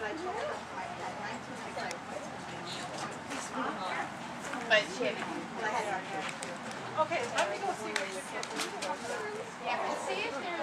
But she had Okay, let me go see what you can do. yeah, see if there's